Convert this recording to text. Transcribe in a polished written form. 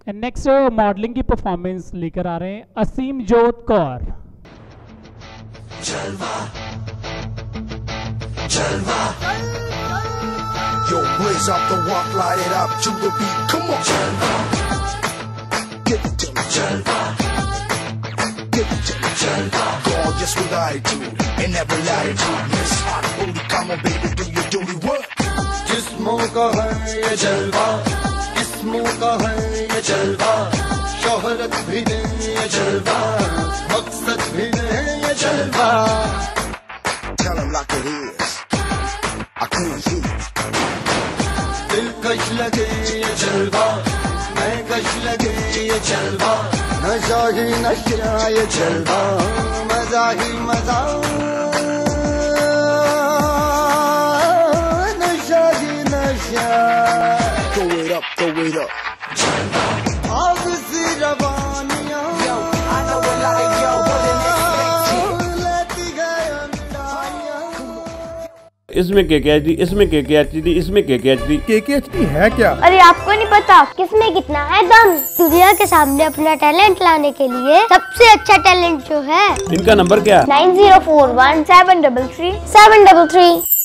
Next modelling की performance लेकर आ रहे हैं असीम जोत Kaur. Yo, blaze up the walk, light it up to the beat. Come on, give it to me, give it to me, gorgeous with attitude in every latitude. Miss Hot, holy, come on, baby, do you do me what? जिस्मों का है ये जलवा, जिस्मों का है ये जलवा, शोहरत भी दे ये जलवा, मकसद भी दे ये जलवा। Tell him like it is. I can't see it. दिलकश लगे ये जलवा, मैं कश लगे ये जलवा, नशा ही नशा ये जलवा, मजा ही मजा, नशा ही नशा। Throw it up, throw it up. आग सी रवानियां, लेती गए अंधारियां। इसमें KKHD, इसमें KKHD, इसमें KKHD। KKHD है क्या? अरे आपको नहीं पता किसमें कितना है दम। दुनिया के सामने अपना टैलेंट लाने के लिए सबसे अच्छा टैलेंट जो है इनका नंबर क्या? 9041733733।